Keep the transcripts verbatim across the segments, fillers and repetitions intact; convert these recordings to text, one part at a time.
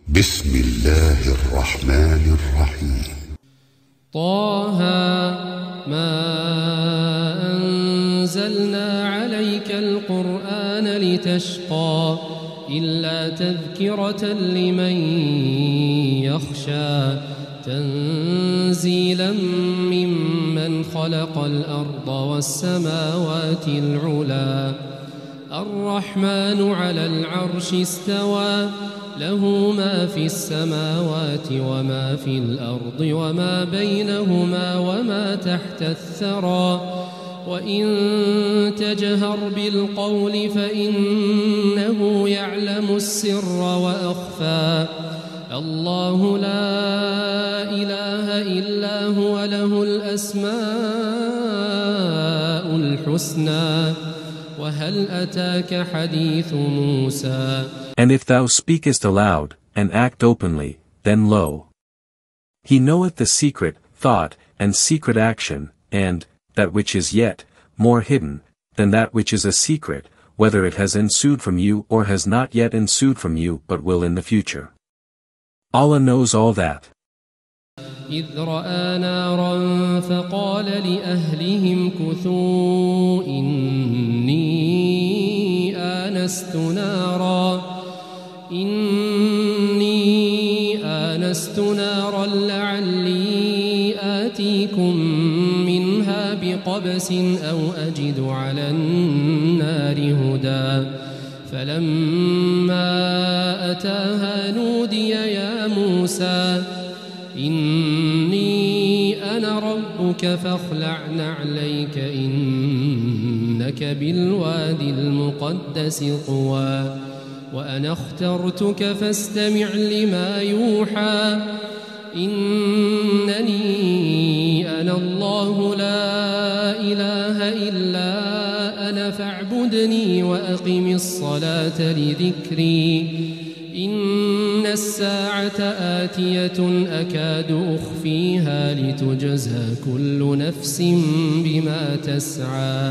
بسم الله الرحمن الرحيم. طه ما أنزلنا عليك القرآن لتشقى إلا تذكرة لمن يخشى تنزيلا ممن خلق الأرض والسماوات العلى الرحمن على العرش استوى له ما في السماوات وما في الأرض وما بينهما وما تحت الثرى وإن تجهر بالقول فإنه يعلم السر وأخفى الله لا إله إلا هو له الأسماء الحسنى وهل أتاك حديث موسى. And if thou speakest aloud, and act openly, then lo! He knoweth the secret thought and secret action, and that which is yet more hidden than that which is a secret, whether it has ensued from you or has not yet ensued from you but will in the future. Allah knows all that. إذ رأى نارا فقال لأهلهم كثوا إني آنست نارا إني آنست نارا لعلي آتيكم منها بقبس أو أجد على النار هدى فلما أتاها نودي يا موسى إني أنا ربك فاخلع نعليك إنك بالوادي المقدس طوى وأنا اخترتك فاستمع لما يوحى إنني أنا الله لا إله إلا أنا فاعبدني وأقم الصلاة لذكري إن الساعة آتية أكاد أخفيها لتجزى كل نفس بما تسعى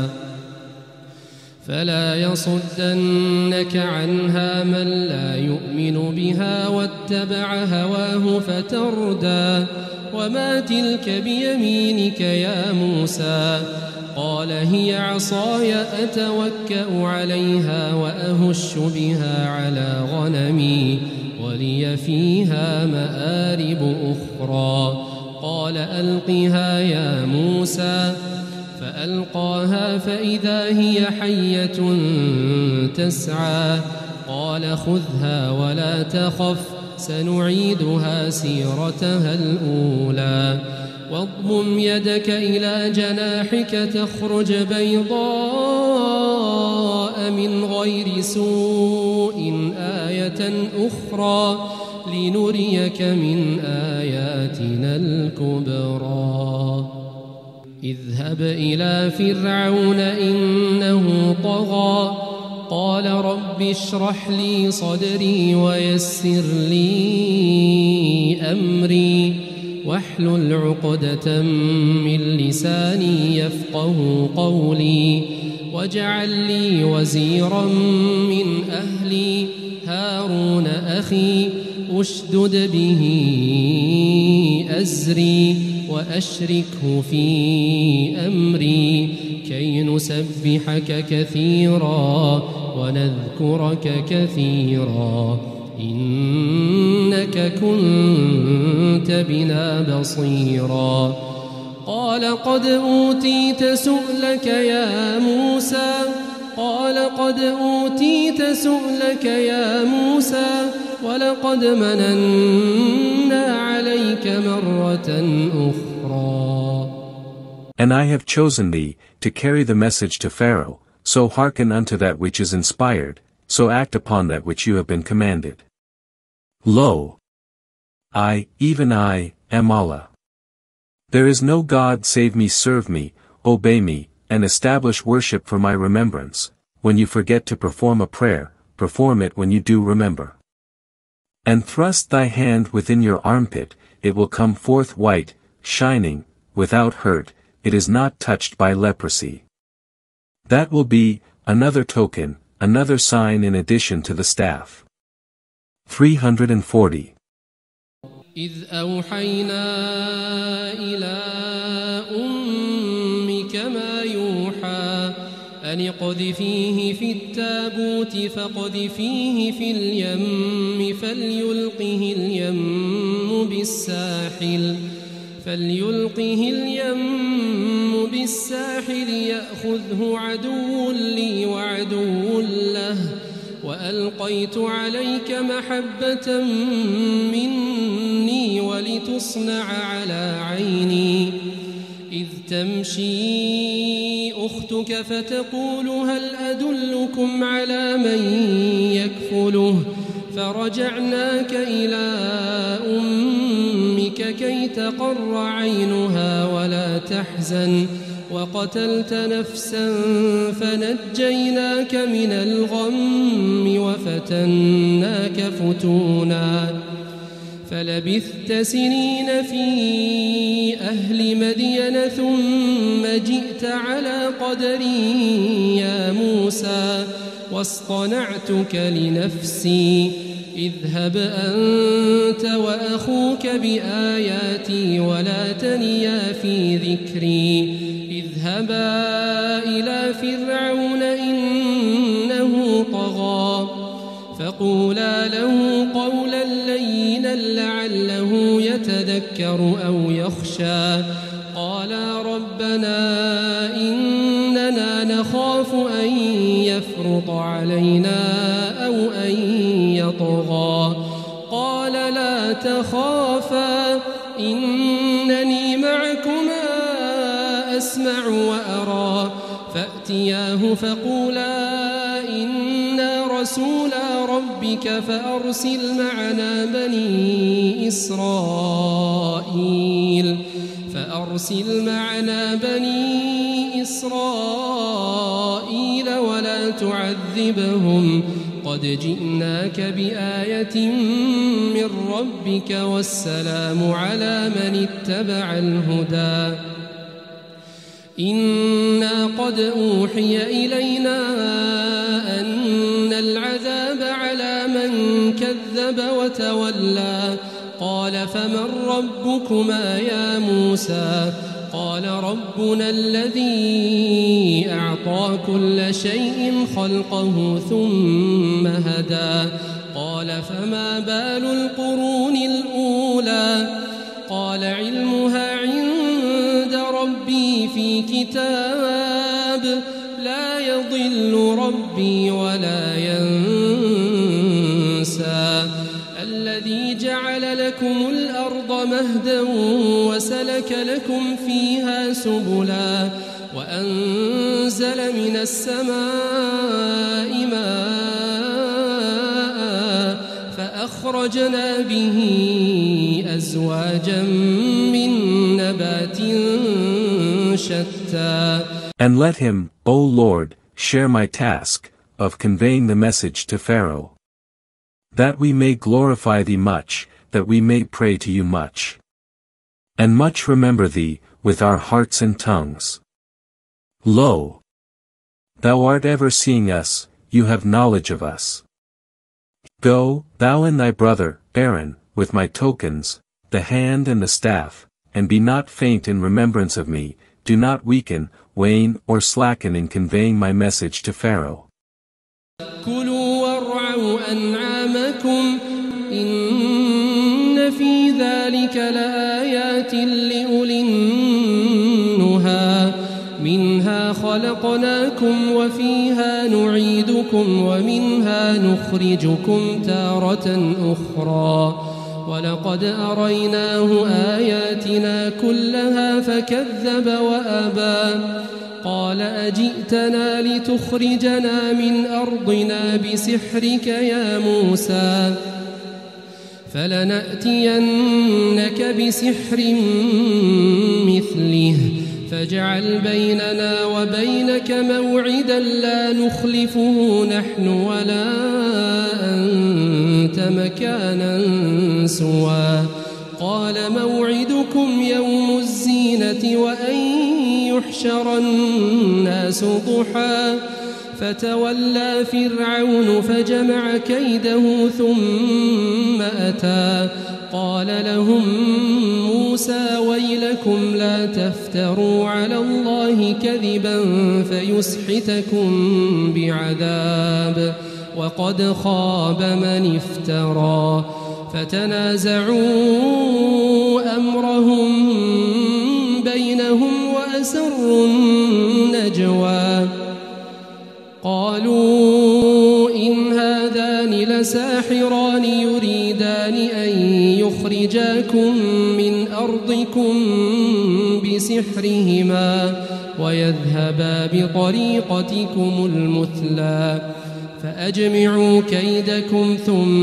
فلا يصدنك عنها من لا يؤمن بها واتبع هواه فتردى وما تلك بيمينك يا موسى قال هي عصاي أتوكأ عليها وأهش بها على غنمي ولي فيها مآرب أخرى قال ألقها يا موسى فألقاها فإذا هي حية تسعى قال خذها ولا تخف سنعيدها سيرتها الأولى واضمم يدك إلى جناحك تخرج بيضاء من غير سوء آية أخرى لنريك من آياتنا الكبرى اذهب إلى فرعون إنه طغى قال رب اشرح لي صدري ويسر لي أمري واحلل عقدة من لساني يفقه قولي واجعل لي وزيرا من أهلي هارون أخي أشدد به أزري وأشركه في أمري كي نسبحك كثيرا ونذكرك كثيرا إنك كنت بنا بصيرا قال قد أوتيت سؤلك يا موسى قال قد أوتيت سؤلك يا موسى ولقد مننا عليك مرة أخرى. And I have chosen thee, to carry the message to Pharaoh, so hearken unto that which is inspired, so act upon that which you have been commanded. Lo! I, even I, am Allah. There is no God save me. Serve me, obey me, and establish worship for my remembrance. When you forget to perform a prayer, perform it when you do remember. And thrust thy hand within your armpit, it will come forth white, shining, without hurt, it is not touched by leprosy. That will be another token, another sign in addition to the staff. three hundred forty. إذ أوحينا إلى أمك ما يوحى أن اقذفيه في التابوت فاقذفيه في اليم فليلقه اليم بالساحل فليلقه اليم بالساحل يأخذه عدو لي وعدو له وألقيت عليك محبة مني ولتصنع على عيني إذ تمشي أختك فتقول هل أدلكم على من يكفله فرجعناك إلى أمك كي تقر عينها ولا تحزن وقتلت نفسا فنجيناك من الغم وفتناك فتونا فلبثت سنين في أهل مدين ثم جئت على قدري يا موسى واصطنعتك لنفسي اذهب أنت وأخوك بآياتي ولا تنيا في ذكري اذهبا إلى فرعون إنه طغى فقولا له قولا لينا لعله يتذكر أو يخشى قالا ربنا إننا نخاف أن يفرط علينا أو أن يطغى قال لا تخافا إنني معكما أسمع وأرى فأتياه فقولا إنا رسولا ربك فأرسل معنا بني إسرائيل فأرسل معنا بني إسرائيل ولا تعذبهم قد جئناك بآية من ربك والسلام على من اتبع الهدى إنا قد أوحي إلينا أن العذاب على من كذب وتولى قال فمن ربكما يا موسى قال ربنا الذي أعطى كل شيء خلقه ثم هدى قال فما بال القرون الأولى قال علمها عند ربي في كتاب لا يضل ربي ولا ينسى الذي جعل لكم الأرض مهدا وسلك لكم فيها سبلا وأنزل من السماء ماء فأخرجنا به أزواجا من نبات شتى. And let him, O Lord, share my task, of conveying the message to Pharaoh. That we may glorify thee much, that we may pray to you much. And much remember thee, with our hearts and tongues. Lo! Thou art ever seeing us, you have knowledge of us. Go, thou and thy brother, Aaron, with my tokens, the hand and the staff, and be not faint in remembrance of me, do not weaken, wane or slacken in conveying my message to Pharaoh. كلوا وارعوا أنعامكم إن في ذلك لآيات لأولي النهى منها خلقناكم وفيها نعيدكم ومنها نخرجكم تارة أخرى ولقد أريناه آياتنا كلها فكذب وأبى قال أجئتنا لتخرجنا من أرضنا بسحرك يا موسى فلنأتينك بسحر مثله فاجعل بيننا وبينك موعدا لا نخلفه نحن ولا أنت مكانا سوى قال موعدكم يوم الزينة وأن يحشر الناس ضحى فتولى فرعون فجمع كيده ثم أتى قال لهم موسى ويلكم لا تفتروا على الله كذبا فيسحتكم بعذاب وقد خاب من افترى فتنازعوا أمرهم بينهم وأسروا النجوى قالوا إن هذان لساحران يريدان أن يخرجاكم من أرضكم بسحرهما ويذهبا بطريقتكم المثلى فأجمعوا كيدكم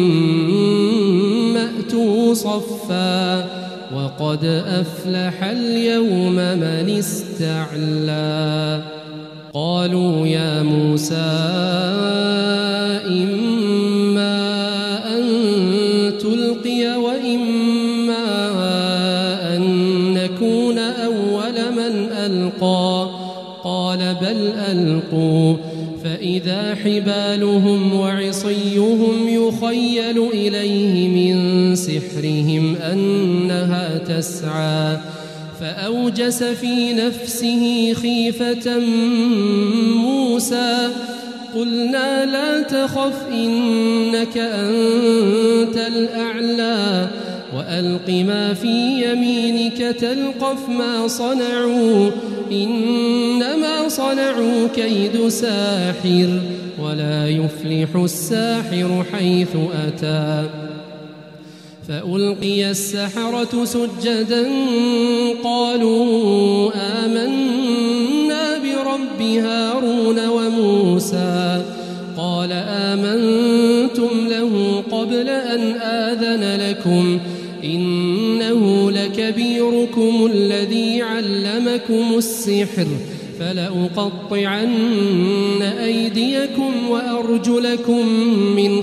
ثم أتوا صفا وقد أفلح اليوم من استعلى قالوا يا موسى إما أن تلقي وإما أن نكون أول من ألقى قال بل ألقوا فإذا حبالهم وعصيهم يخيل إليه من سحرهم أنها تسعى فأوجس في نفسه خيفة موسى قلنا لا تخف إنك أنت الأعلى وألق ما في يمينك تلقف ما صنعوا إنما صنعوا كيد ساحر ولا يفلح الساحر حيث أتى فألقي السحرة سجدا قالوا آمنا برب هارون وموسى قال آمنتم له قبل أن آذن لكم إنه لكبيركم الذي علمكم السحر فلأقطعن أيديكم وأرجلكم من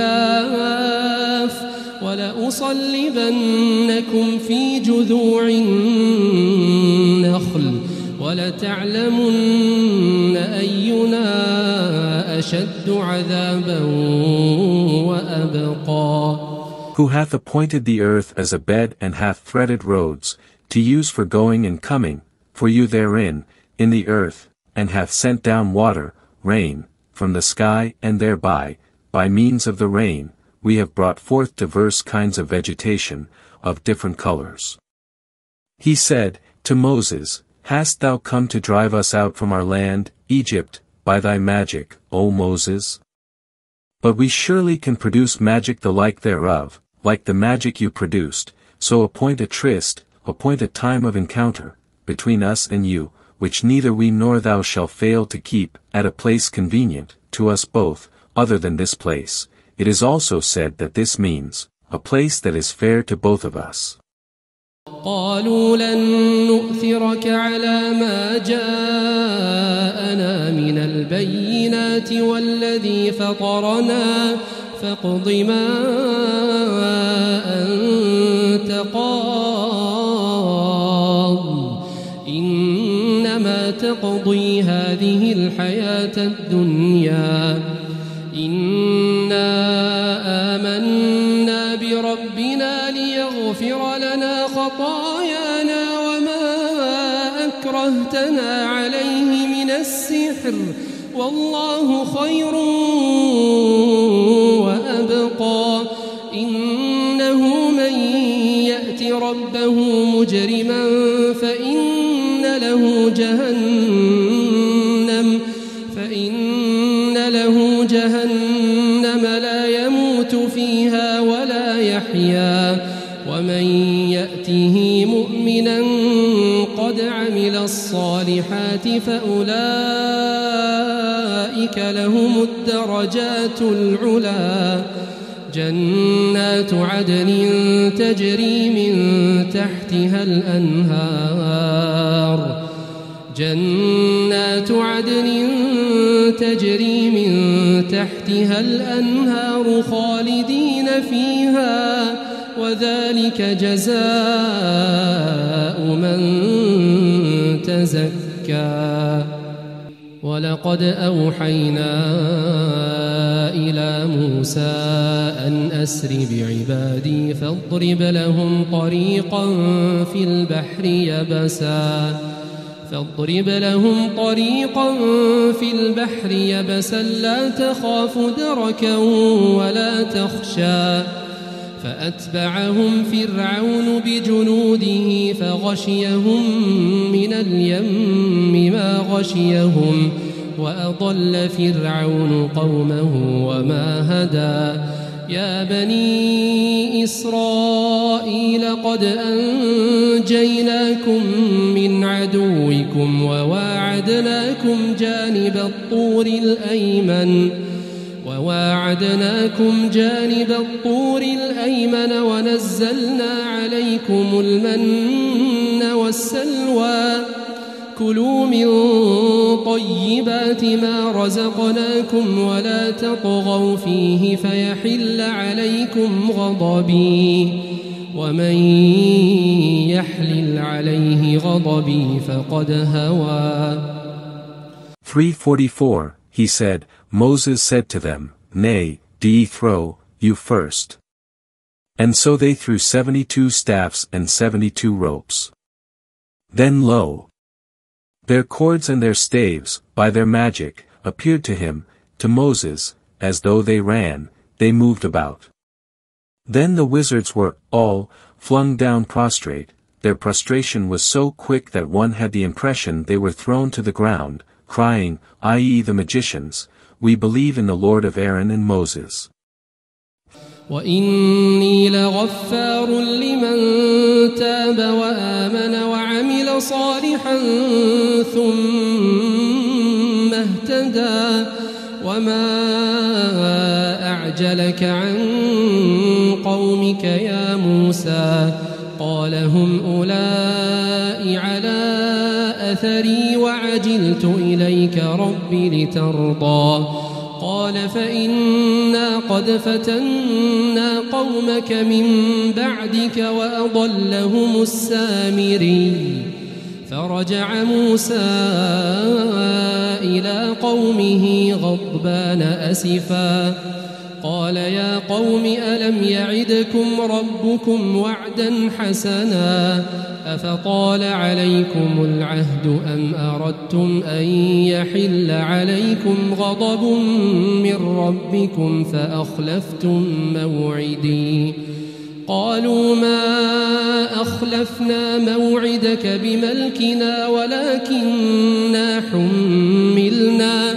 خلاف ولأصلبنكم في جذوع النخل ولتعلمن أينا أشد عذابا وأبقى. Who hath appointed the earth as a bed and hath threaded roads, to use for going and coming, for you therein, in the earth, and hath sent down water, rain, from the sky and thereby, by means of the rain, we have brought forth diverse kinds of vegetation, of different colors. He said to Moses, Hast thou come to drive us out from our land, Egypt, by thy magic, O Moses? But we surely can produce magic the like thereof, like the magic you produced, so appoint a tryst, appoint a time of encounter, between us and you, which neither we nor thou shall fail to keep, at a place convenient, to us both, other than this place. It is also said that this means, a place that is fair to both of us. قالوا لن نؤثرك على ما جاءنا من البينات والذي فطرنا فاقض ما أنت قاض إنما تقضي هذه الحياة الدنيا إنا آمنا بربنا ليغفر لنا خطايانا وما أكرهتنا عليه من السحر والله خير وأبقى إنه من يأت ربه مجرما فإن له جهنم فإن له جهنم لا يموت فيها ولا يحيا ومن يأته مؤمنا قد عمل الصالحات فأولئك لهم الدرجات العلا جنات عدن تجري من تحتها الأنهار جنات عدن تجري من تحتها الأنهار خالدين فيها وذلك جزاء من تزكى ولقد أوحينا إلى موسى أن أسر بعبادي فاضرب لهم طريقا في البحر يبسا فاضرب لهم طريقا في البحر يبسا لا تخاف دركا ولا تخشى فأتبعهم فرعون بجنوده فغشيهم من اليم ما غشيهم وأضل فرعون قومه وما هدى يا بني إسرائيل قد أنجيناكم من عدوكم وواعدناكم جانب الطور الأيمن وواعدناكم جانب الطور الأيمن ونزلنا عليكم المن والسلوى كلوا من طيبات ما رزقناكم ولا تطغوا فيه فيحل عليكم غضبي ومن يحلل عليه غضبي فقد هوى. three forty-four He said, Moses said to them, Nay, do ye throw, you first. And so they threw seventy-two staffs and seventy-two ropes. Then lo! Their cords and their staves, by their magic, appeared to him, to Moses, as though they ran, they moved about. Then the wizards were, all, flung down prostrate, their prostration was so quick that one had the impression they were thrown to the ground, crying, that is the magicians, we believe in the Lord of Aaron and Moses. وإني لغفار لمن تاب وآمن وعمل صالحا ثم اهتدى وما أعجلك عن قومك يا موسى قال هم أولئك على أثري وعجلت إليك رب لترضى قال فإنا قد فتنا قومك من بعدك وأضلهم السامري فرجع موسى إلى قومه غضبان أسفا قال يا قوم ألم يعدكم ربكم وعدا حسنا أفطال عليكم العهد أم أردتم أن يحل عليكم غضب من ربكم فأخلفتم موعدي قالوا ما أخلفنا موعدك بملكنا ولكننا حملنا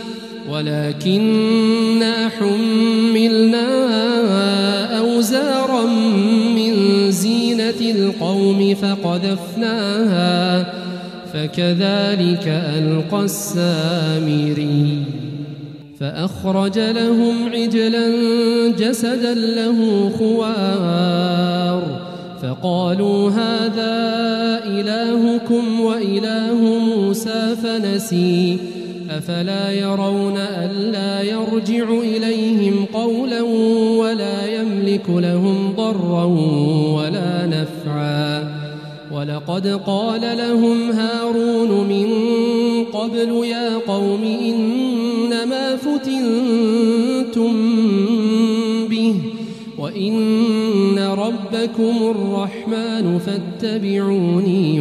ولكننا حملنا أوزارا من زينة القوم فقذفناها فكذلك ألقى السامري فأخرج لهم عجلا جسدا له خوار فقالوا هذا إلهكم وإله موسى فنسي أفلا يرون ألا يرجع إليهم قولا ولا يملك لهم ضرا ولا نفعا ولقد قال لهم هارون من قبل يا قوم إنما فتنتم به وإن ربكم الرحمن فاتبعوني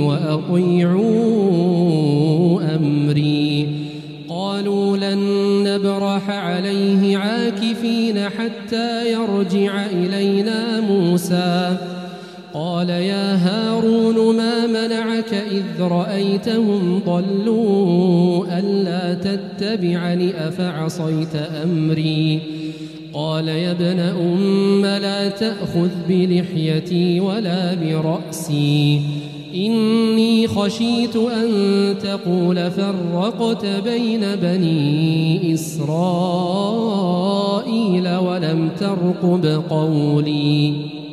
وأطيعوا أمري قالوا لن نبرح عليه عاكفين حتى يرجع إلينا موسى قال يا هارون ما منعك إذ رأيتهم ضلوا ألا تتبعني أفعصيت أمري قال يا ابن أم لا تأخذ بلحيتي ولا برأسي إني خشيت أن تقول فرقت بين بني إسرائيل ولم ترقب قولي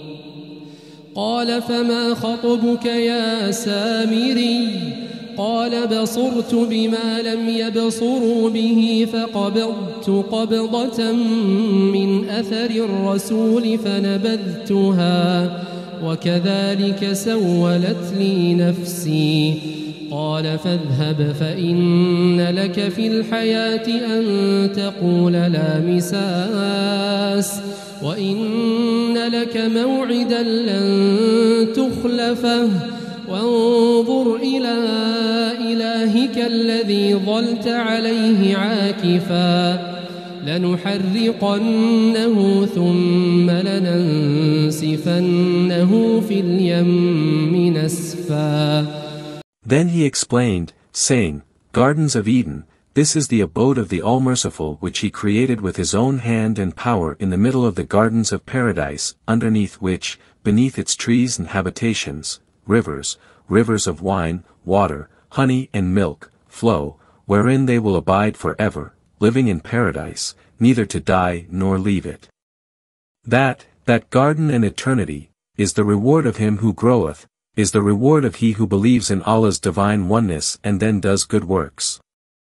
قال فما خطبك يا سامري قال بصرت بما لم يبصروا به فقبضت قبضة من أثر الرسول فنبذتها وكذلك سولت لي نفسي قال فاذهب فإن لك في الحياة أن تقول لا مساس وإن لك موعدا لن تخلفه وانظر إلى إلهك الذي ظلت عليه عاكفا لنحرقنه ثم لننسفنه في اليم نسفا. Then he explained, saying, Gardens of Eden, this is the abode of the All-Merciful which he created with his own hand and power in the middle of the gardens of paradise, underneath which, beneath its trees and habitations, rivers, rivers of wine, water, honey and milk, flow, wherein they will abide forever, living in paradise, neither to die nor leave it. That, that garden and eternity, is the reward of him who groweth, is the reward of he who believes in Allah's divine oneness and then does good works.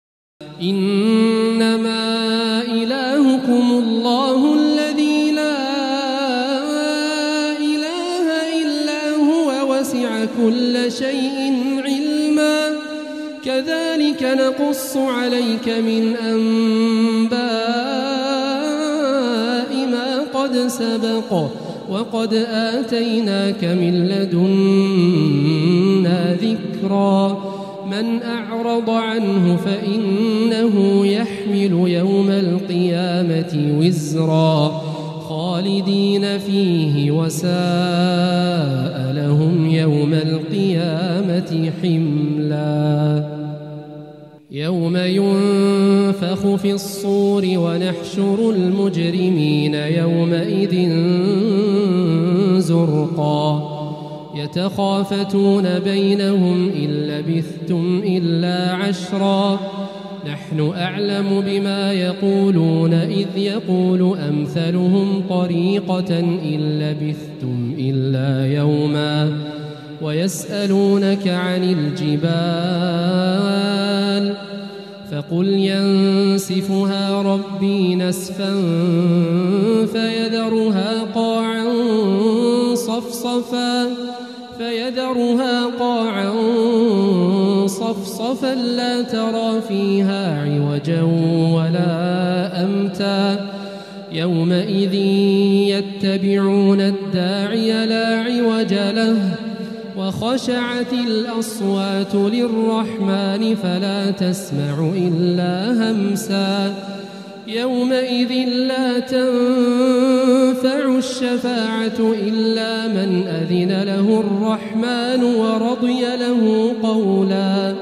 إنما إلهكم الله الذي لا إله إلا هو وسع كل شيء علما كذلك نقص عليك من أنباء ما قد سبق وقد آتيناك من لدنا ذكرا من أعرض عنه فإنه يحمل يوم القيامة وزرا خالدين فيه وساء لهم يوم القيامة حملا يوم ينفخ في الصور ونحشر المجرمين يومئذ زرقا يتخافتون بينهم إن لبثتم إلا عشرا نحن أعلم بما يقولون إذ يقول أمثلهم طريقة إن لبثتم إلا يوما ويسألونك عن الجبال فقل ينسفها ربي نسفا فيذرها قاعا صفصفا فيذرها قاعا صفصفا لا ترى فيها عوجا ولا أمتا يومئذ يتبعون الداعي لا عوج له وخشعت الأصوات للرحمن فلا تسمع إلا همسا يومئذ لا تنفع الشفاعة إلا من أذن له الرحمن ورضي له قولا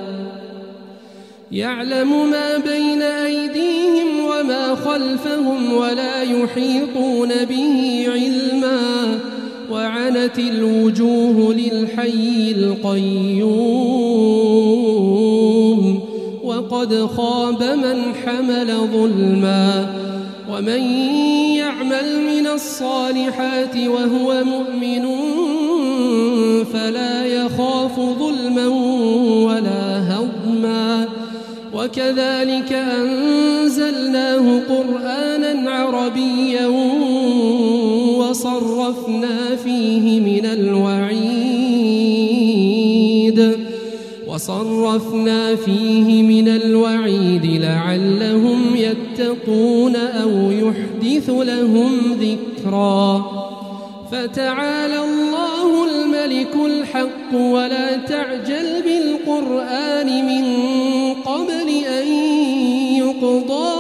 يعلم ما بين أيديهم وما خلفهم ولا يحيطون به علما وعنت الوجوه للحي القيوم وقد خاب من حمل ظلما ومن يعمل من الصالحات وهو مؤمن فلا يخاف ظلما ولا هضما وكذلك أنزلناه قرآنا عربيا وصرفنا فيه من الوعيد وصرفنا فيه من الوعيد لعلهم يتقون أو يحدث لهم ذكرا فتعالى الله الملك الحق ولا تعجل بالقرآن من قبل أن يقضى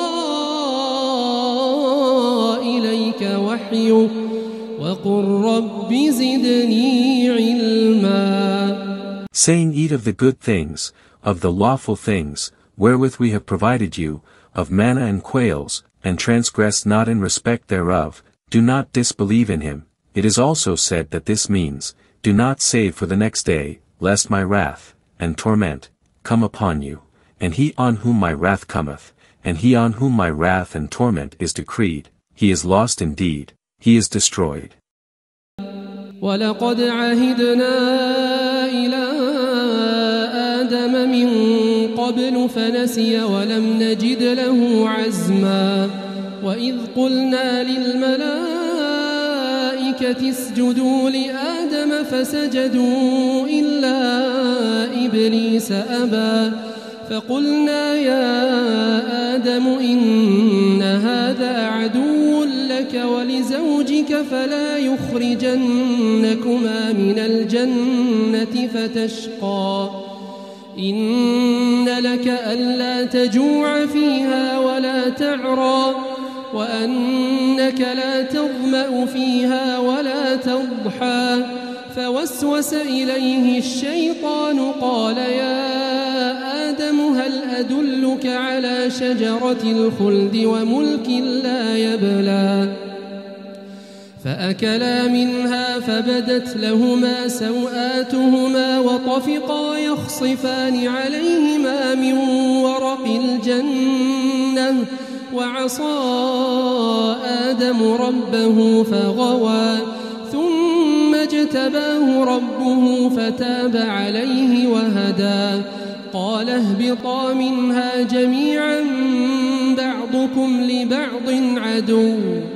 إليك وحيه وقل رب زدني علما. Saying, eat of the good things, of the lawful things, wherewith we have provided you, of manna and quails, and transgress not in respect thereof, do not disbelieve in him. It is also said that this means, do not save for the next day, lest my wrath, and torment, come upon you, and he on whom my wrath cometh, and he on whom my wrath and torment is decreed, he is lost indeed, he is destroyed. وَلَقَدْ عَهِدْنَا إِلَىٰ آدَمَ مِن قَبْلُ فَنَسِيَ وَلَمْ نَجِدْ لَهُ عَزْمًا وَإِذْ قُلْنَا لِلْمَلَائِكَةِ الملائكة اسجدوا لآدم فسجدوا إلا إبليس أبى فقلنا يا آدم إن هذا عدو لك ولزوجك فلا يخرجنكما من الجنة فتشقى إن لك ألا تجوع فيها ولا تعرى وأنك لا تظمأ فيها ولا تضحى فوسوس إليه الشيطان قال يا آدم هل أدلك على شجرة الخلد وملك لا يبلى فأكلا منها فبدت لهما سوآتهما وطفقا يخصفان عليهما من ورق الجنة وعصى آدم ربه فغوى ثم اجتباه ربه فتاب عليه وهدى قال اهبطا منها جميعا بعضكم لبعض عدو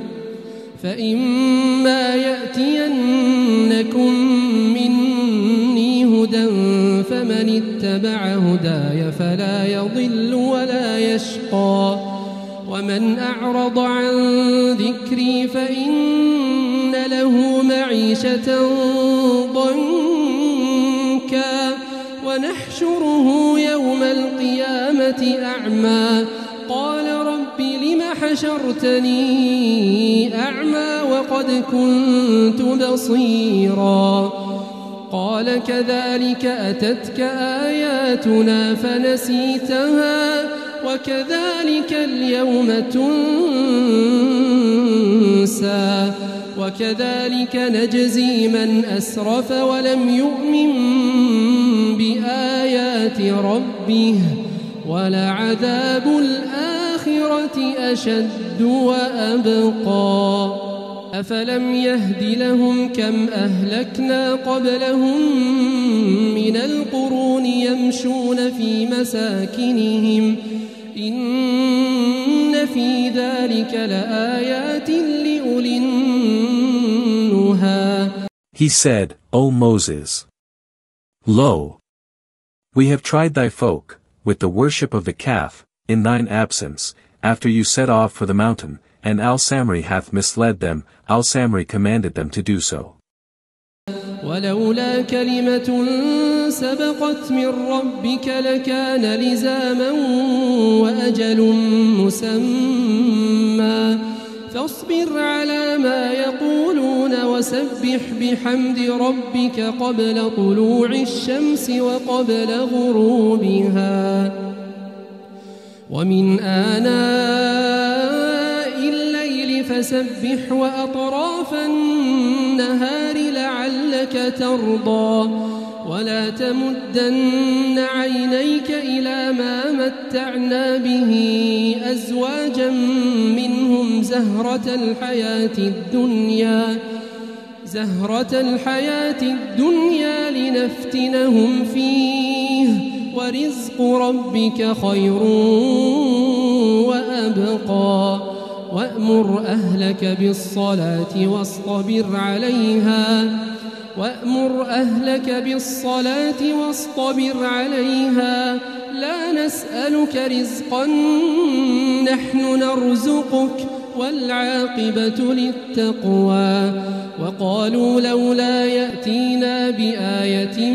فإما يأتينكم مني هدى فمن اتبع هداي فلا يضل ولا يشقى ومن أعرض عن ذكري فإن له معيشة ضنكا ونحشره يوم القيامة أعمى قال رب لم حشرتني أعمى وقد كنت بصيرا قال كذلك أتتك آياتنا فنسيتها وكذلك اليوم تنسى وكذلك نجزي من أسرف ولم يؤمن بآيات ربه ولعذاب الآخرة أشد وأبقى أفلم يهد لهم كم أهلكنا قبلهم من القرون يمشون في مساكنهم إن في ذلك لآيات لأولي النهى. He said, O Moses, Lo! We have tried thy folk, with the worship of the calf, in thine absence, after you set off for the mountain, and Al-Samri hath misled them, Al-Samri commanded them to do so. ولولا كلمة سبقت من ربك لكان لزاما وأجل مسمى فاصبر على ما يقولون وسبح بحمد ربك قبل طلوع الشمس وقبل غروبها ومن آناء الليل فسبح وأطراف النهار لعلك ترضى ولا تمدن عينيك إلى ما متعنا به أزواجا منهم زهرة الحياة الدنيا زهرة الحياة الدنيا لنفتنهم فيه ورزق ربك خير وأبقى وأمر أهلك بالصلاة واصطبر عليها وأمر أهلك بالصلاة واصطبر عليها لا نسألك رزقا نحن نرزقك والعاقبة للتقوى وقالوا لولا يأتينا بآية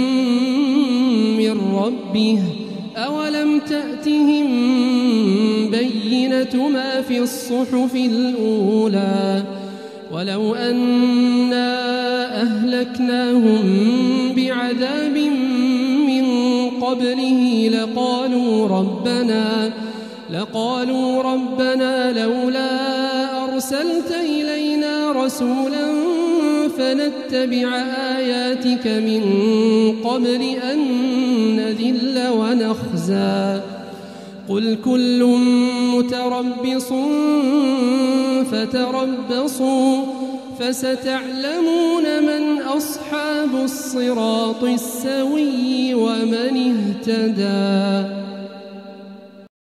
من ربه أولم تأتهم بينة ما في الصحف الأولى ولو أنا أهلكناهم بعذاب من قبله لقالوا ربنا لقالوا ربنا لولا أرسلت إلينا رسولا فنتبع آياتك من قبل أن نذل ونخزى قل كل متربص فتربصوا فستعلمون من أصحاب الصراط السوي ومن اهتدى.